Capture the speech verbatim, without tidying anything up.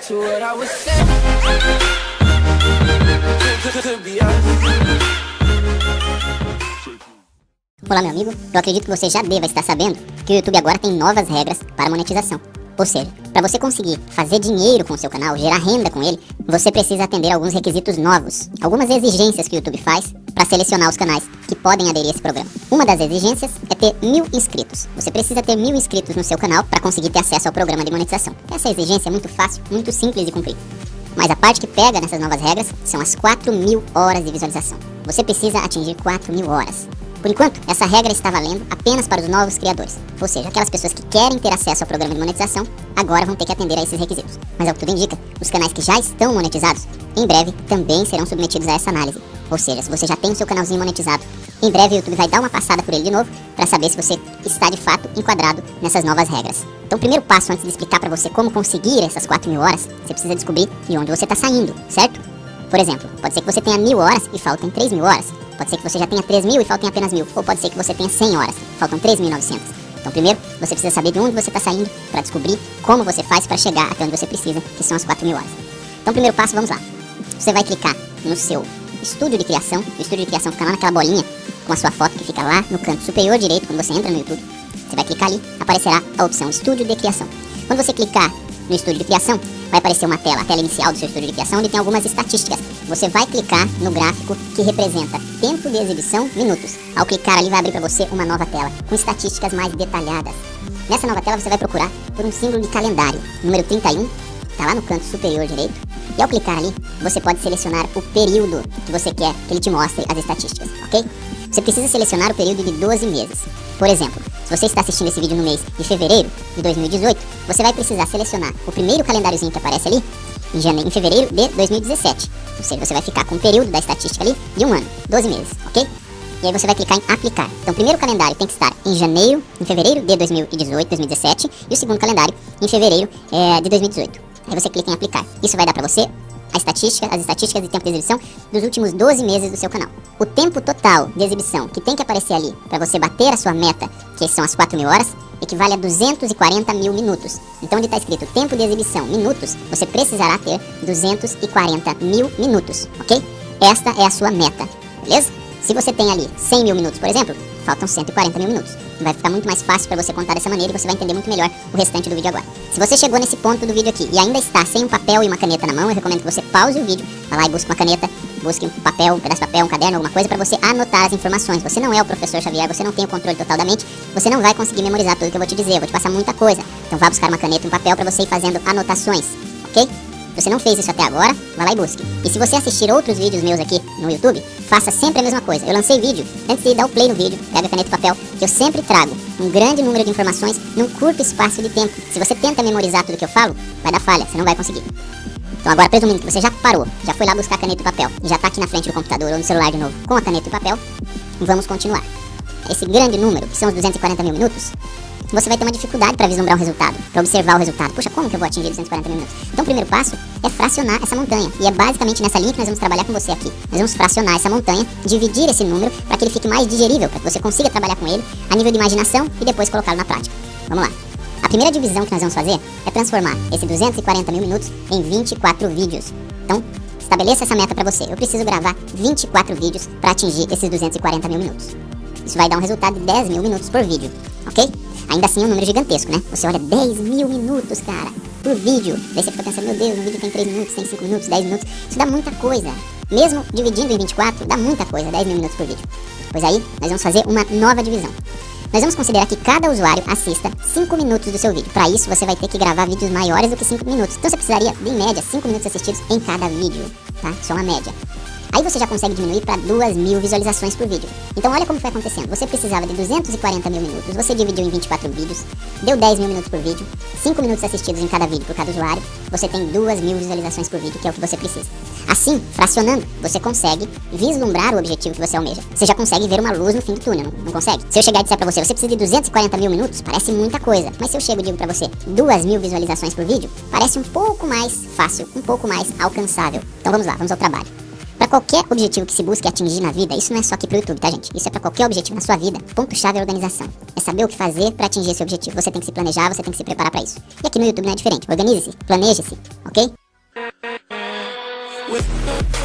to what I was saying. Could be us. Olá, meu amigo, eu acredito que você já deva estar sabendo que o YouTube agora tem novas regras para monetização. Ou seja, para você conseguir fazer dinheiro com o seu canal, gerar renda com ele, você precisa atender alguns requisitos novos, algumas exigências que o YouTube faz para selecionar os canais que podem aderir a esse programa. Uma das exigências é ter mil inscritos. Você precisa ter mil inscritos no seu canal para conseguir ter acesso ao programa de monetização. Essa exigência é muito fácil, muito simples de cumprir. Mas a parte que pega nessas novas regras são as quatro mil horas de visualização. Você precisa atingir quatro mil horas. Por enquanto, essa regra está valendo apenas para os novos criadores, ou seja, aquelas pessoas que querem ter acesso ao programa de monetização, agora vão ter que atender a esses requisitos. Mas ao que tudo indica, os canais que já estão monetizados, em breve também serão submetidos a essa análise. Ou seja, se você já tem o seu canalzinho monetizado, em breve o YouTube vai dar uma passada por ele de novo, para saber se você está de fato enquadrado nessas novas regras. Então o primeiro passo, antes de explicar para você como conseguir essas quatro mil horas, você precisa descobrir de onde você está saindo, certo? Por exemplo, pode ser que você tenha mil horas e faltem três mil horas. Pode ser que você já tenha três mil e faltem apenas mil. Ou pode ser que você tenha cem horas, faltam três mil e novecentas. Então primeiro, você precisa saber de onde você está saindo para descobrir como você faz para chegar até onde você precisa, que são as quatro mil horas. Então primeiro passo, vamos lá. Você vai clicar no seu estúdio de criação. O estúdio de criação fica lá naquela bolinha com a sua foto que fica lá no canto superior direito quando você entra no YouTube. Você vai clicar ali, aparecerá a opção Estúdio de Criação. Quando você clicar no estúdio de criação, vai aparecer uma tela, a tela inicial do seu estúdio de criação, onde tem algumas estatísticas. Você vai clicar no gráfico que representa tempo de exibição, minutos. Ao clicar ali vai abrir para você uma nova tela, com estatísticas mais detalhadas. Nessa nova tela você vai procurar por um símbolo de calendário, número trinta e um, está lá no canto superior direito. E ao clicar ali, você pode selecionar o período que você quer que ele te mostre as estatísticas, ok? Você precisa selecionar o período de doze meses. Por exemplo, se você está assistindo esse vídeo no mês de fevereiro de dois mil e dezoito, você vai precisar selecionar o primeiro calendáriozinho que aparece ali em, janeiro, em fevereiro de dois mil e dezessete. Ou seja, você vai ficar com o período da estatística ali de um ano, doze meses, ok? E aí você vai clicar em aplicar. Então o primeiro calendário tem que estar em janeiro, em fevereiro de dois mil e dezoito, dois mil e dezessete, e o segundo calendário em fevereiro é, de dois mil e dezoito. Aí você clica em aplicar. Isso vai dar para você a estatística, as estatísticas de tempo de exibição dos últimos doze meses do seu canal. O tempo total de exibição que tem que aparecer ali para você bater a sua meta, que são as quatro mil horas, equivale a duzentos e quarenta mil minutos. Então onde está escrito tempo de exibição, minutos, você precisará ter duzentos e quarenta mil minutos, ok? Esta é a sua meta, beleza? Se você tem ali cem mil minutos, por exemplo, faltam cento e quarenta mil minutos. Vai ficar muito mais fácil para você contar dessa maneira e você vai entender muito melhor o restante do vídeo agora. Se você chegou nesse ponto do vídeo aqui e ainda está sem um papel e uma caneta na mão, eu recomendo que você pause o vídeo, vá lá e busque uma caneta, busque um papel, um pedaço de papel, um caderno, alguma coisa para você anotar as informações. Você não é o professor Xavier, você não tem o controle total da mente, você não vai conseguir memorizar tudo que eu vou te dizer, eu vou te passar muita coisa. Então vá buscar uma caneta e um papel para você ir fazendo anotações, ok? Se você não fez isso até agora, vá lá e busque. E se você assistir outros vídeos meus aqui no YouTube, faça sempre a mesma coisa. Eu lancei vídeo, antes de dar o play no vídeo, pega a caneta e papel, que eu sempre trago um grande número de informações num curto espaço de tempo. Se você tenta memorizar tudo que eu falo, vai dar falha, você não vai conseguir. Então agora, presumindo que você já parou, já foi lá buscar a caneta e papel, e já está aqui na frente do computador ou no celular de novo com a caneta e papel, vamos continuar. Esse grande número, que são os duzentos e quarenta mil minutos, você vai ter uma dificuldade para vislumbrar o resultado, para observar o resultado. Puxa, como que eu vou atingir duzentos e quarenta mil minutos? Então o primeiro passo é fracionar essa montanha. E é basicamente nessa linha que nós vamos trabalhar com você aqui. Nós vamos fracionar essa montanha, dividir esse número para que ele fique mais digerível, para que você consiga trabalhar com ele a nível de imaginação e depois colocá-lo na prática. Vamos lá. A primeira divisão que nós vamos fazer é transformar esse duzentos e quarenta mil minutos em vinte e quatro vídeos. Então, estabeleça essa meta para você. Eu preciso gravar vinte e quatro vídeos para atingir esses duzentos e quarenta mil minutos. Isso vai dar um resultado de dez mil minutos por vídeo, ok? Ainda assim é um número gigantesco, né? Você olha dez mil minutos, cara, por vídeo. Daí você fica pensando, meu Deus, um vídeo tem três minutos, tem cinco minutos, dez minutos. Isso dá muita coisa. Mesmo dividindo em vinte e quatro, dá muita coisa, dez mil minutos por vídeo. Pois aí, nós vamos fazer uma nova divisão. Nós vamos considerar que cada usuário assista cinco minutos do seu vídeo. Para isso, você vai ter que gravar vídeos maiores do que cinco minutos. Então você precisaria, de, em média, cinco minutos assistidos em cada vídeo, tá? Só uma média. Aí você já consegue diminuir para duas mil visualizações por vídeo. Então olha como foi acontecendo. Você precisava de duzentos e quarenta mil minutos, você dividiu em vinte e quatro vídeos, deu dez mil minutos por vídeo, cinco minutos assistidos em cada vídeo por cada usuário, você tem duas mil visualizações por vídeo, que é o que você precisa. Assim, fracionando, você consegue vislumbrar o objetivo que você almeja. Você já consegue ver uma luz no fim do túnel, não, não consegue? Se eu chegar e disser pra você, você precisa de duzentos e quarenta mil minutos, parece muita coisa. Mas se eu chego e digo pra você, duas mil visualizações por vídeo, parece um pouco mais fácil, um pouco mais alcançável. Então vamos lá, vamos ao trabalho. Para qualquer objetivo que se busque atingir na vida, isso não é só aqui pro YouTube, tá, gente? Isso é para qualquer objetivo na sua vida. Ponto-chave é a organização. É saber o que fazer para atingir esse objetivo. Você tem que se planejar, você tem que se preparar para isso. E aqui no YouTube não é diferente. Organize-se, planeje-se, ok? with